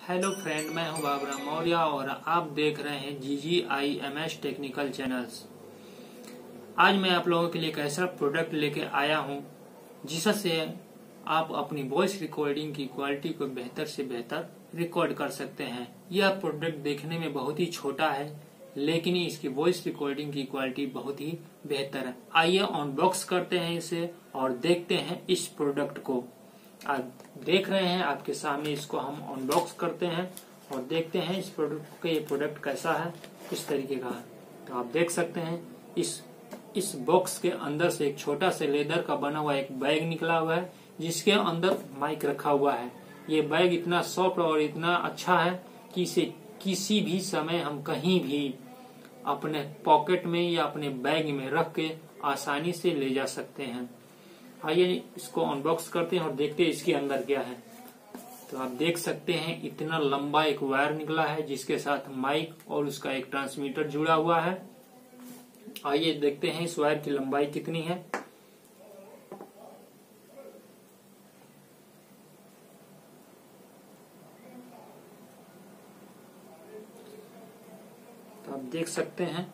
Hello friend, मैं हूं बाबरा मौर्य और आप देख रहे हैं GGIMS टेक्निकल चैनल्स। आज मैं आप लोगों के लिए एक ऐसा प्रोडक्ट लेके आया हूं जिससे आप अपनी वॉइस रिकॉर्डिंग की क्वालिटी को बेहतर से बेहतर रिकॉर्ड कर सकते हैं। यह प्रोडक्ट देखने में बहुत ही छोटा है लेकिन इसकी वॉइस रिकॉर्डिंग की क्वालिटी बहुत ही बेहतर है। आइए अनबॉक्स करते हैं इसे और देखते हैं इस प्रोडक्ट को। आप देख रहे हैं आपके सामने, इसको हम अनबॉक्स करते हैं और देखते हैं इस प्रोडक्ट का ये प्रोडक्ट कैसा है, किस तरीके का है। तो आप देख सकते हैं इस बॉक्स के अंदर से एक छोटा से लेदर का बना हुआ एक बैग निकला हुआ है जिसके अंदर माइक रखा हुआ है। ये बैग इतना सॉफ्ट और इतना अच्छा है कि इसे किसी भी समय हम कहीं भी अपने पॉकेट में या अपने बैग में रख के आसानी से ले जा सकते हैं। आइए इसको अनबॉक्स करते हैं और देखते हैं इसके अंदर क्या है। तो आप देख सकते हैं इतना लंबा एक वायर निकला है जिसके साथ माइक और उसका एक ट्रांसमीटर जुड़ा हुआ है। आइए देखते हैं इस वायर की लंबाई कितनी है। तो आप देख सकते हैं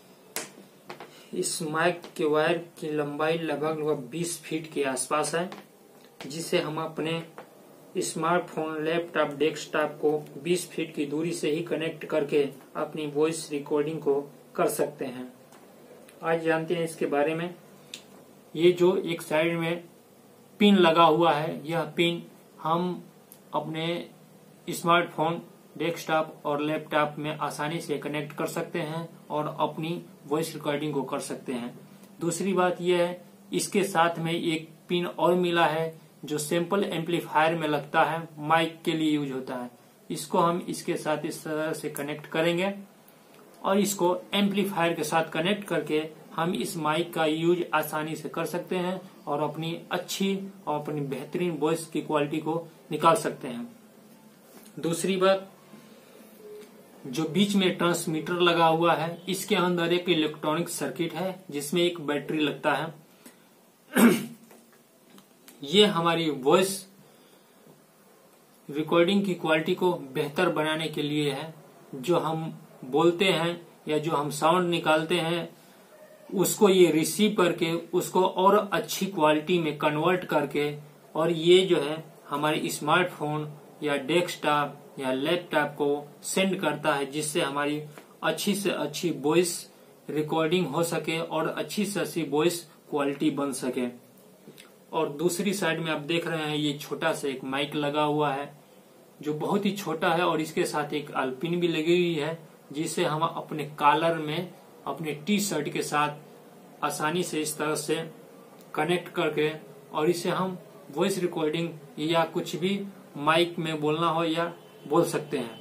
इस माइक के वायर की लंबाई लगभग 20 फीट के आसपास है, जिसे हम अपने स्मार्टफोन, लैपटॉप, डेस्कटॉप को 20 फीट की दूरी से ही कनेक्ट करके अपनी वॉइस रिकॉर्डिंग को कर सकते हैं। आज जानते हैं इसके बारे में। ये जो एक साइड में पिन लगा हुआ है, यह पिन हम अपने स्मार्टफोन, डेस्कटॉप और लैपटॉप में आसानी से कनेक्ट कर सकते हैं और अपनी वॉइस रिकॉर्डिंग को कर सकते हैं। दूसरी बात यह है, इसके साथ में एक पिन और मिला है जो सैंपल एम्पलीफायर में लगता है, माइक के लिए यूज होता है। इसको हम इसके साथ इस तरह से कनेक्ट करेंगे और इसको एम्पलीफायर के साथ कनेक्ट करके हम इस माइक का यूज आसानी से कर सकते हैं और अपनी अच्छी और अपनी बेहतरीन वॉइस की क्वालिटी को निकाल सकते हैं। दूसरी बात, जो बीच में ट्रांसमीटर लगा हुआ है, इसके अंदर एक इलेक्ट्रॉनिक सर्किट है जिसमें एक बैटरी लगता है। ये हमारी वॉइस रिकॉर्डिंग की क्वालिटी को बेहतर बनाने के लिए है। जो हम बोलते हैं या जो हम साउंड निकालते हैं उसको ये रिसीव करके उसको और अच्छी क्वालिटी में कन्वर्ट करके, और ये जो है हमारे स्मार्टफोन या डेस्कटॉप या लैपटॉप को सेंड करता है, जिससे हमारी अच्छी से अच्छी वॉइस रिकॉर्डिंग हो सके और अच्छी से अच्छी वॉइस क्वालिटी बन सके। और दूसरी साइड में आप देख रहे हैं ये छोटा सा एक माइक लगा हुआ है जो बहुत ही छोटा है और इसके साथ एक पिन भी लगी हुई है जिसे हम अपने कॉलर में अपने टी शर्ट के साथ आसानी से इस तरह से कनेक्ट करके और इसे हम वॉइस रिकॉर्डिंग या कुछ भी माइक में बोलना हो या बोल सकते हैं।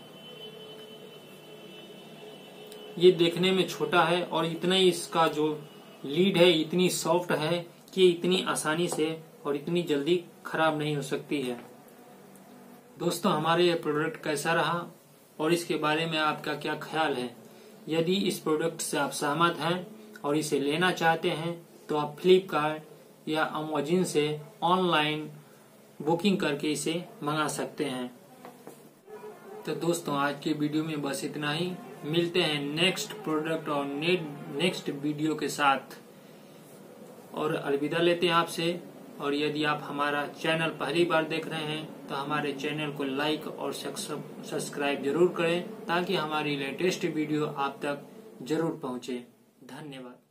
ये देखने में छोटा है और इतना ही इसका जो लीड है इतनी सॉफ्ट है कि इतनी आसानी से और इतनी जल्दी खराब नहीं हो सकती है। दोस्तों, हमारे ये प्रोडक्ट कैसा रहा और इसके बारे में आपका क्या ख्याल है? यदि इस प्रोडक्ट से आप सहमत हैं और इसे लेना चाहते हैं तो आप फ्लिपकार्ट या अमेज़न से ऑनलाइन बुकिंग करके इसे मंगा सकते हैं। तो दोस्तों, आज के वीडियो में बस इतना ही। मिलते हैं नेक्स्ट प्रोडक्ट और नेक्स्ट वीडियो के साथ और अलविदा लेते हैं आपसे। और यदि आप हमारा चैनल पहली बार देख रहे हैं तो हमारे चैनल को लाइक और सब्सक्राइब जरूर करें ताकि हमारी लेटेस्ट वीडियो आप तक जरूर पहुंचे। धन्यवाद।